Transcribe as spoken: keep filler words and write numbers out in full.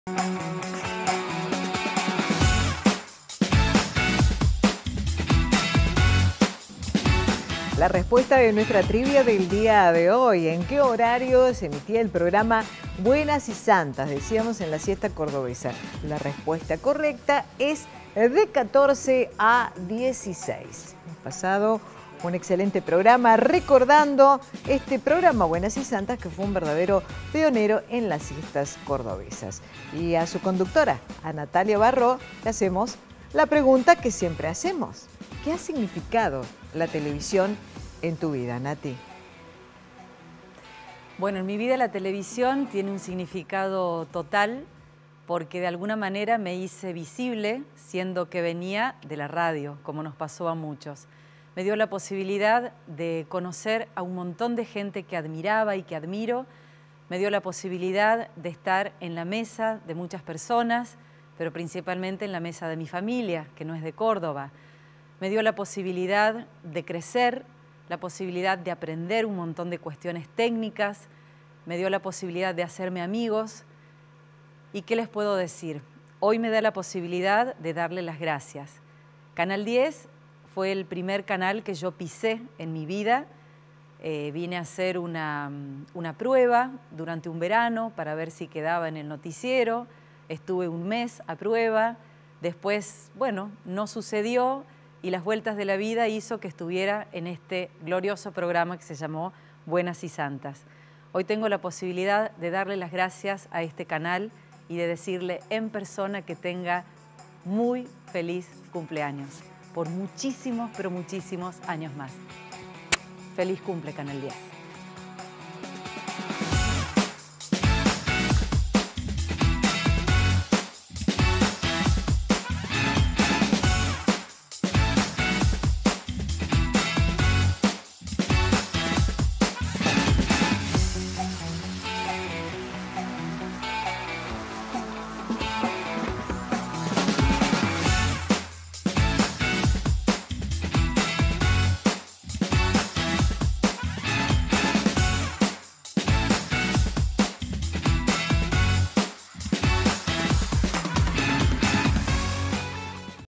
La respuesta de nuestra trivia del día de hoy. ¿En qué horario se emitía el programa Buenas y Santas? Decíamos en la siesta cordobesa. La respuesta correcta es de catorce a dieciséis. Hemos pasado un excelente programa recordando este programa Buenas y Santas, que fue un verdadero pionero en las siestas cordobesas. Y a su conductora, a Natalia Barró, le hacemos la pregunta que siempre hacemos. ¿Qué ha significado la televisión en tu vida, Nati? Bueno, en mi vida la televisión tiene un significado total porque de alguna manera me hice visible, siendo que venía de la radio, como nos pasó a muchos. Me dio la posibilidad de conocer a un montón de gente que admiraba y que admiro. Me dio la posibilidad de estar en la mesa de muchas personas, pero principalmente en la mesa de mi familia, que no es de Córdoba. Me dio la posibilidad de crecer, la posibilidad de aprender un montón de cuestiones técnicas, me dio la posibilidad de hacerme amigos. ¿Y qué les puedo decir? Hoy me da la posibilidad de darle las gracias. Canal diez fue el primer canal que yo pisé en mi vida. Eh, vine a hacer una, una prueba durante un verano para ver si quedaba en el noticiero. Estuve un mes a prueba. Después, bueno, no sucedió. Y las vueltas de la vida hizo que estuviera en este glorioso programa que se llamó Buenas y Santas. Hoy tengo la posibilidad de darle las gracias a este canal y de decirle en persona que tenga muy feliz cumpleaños, por muchísimos, pero muchísimos años más. Feliz cumple, Canal diez.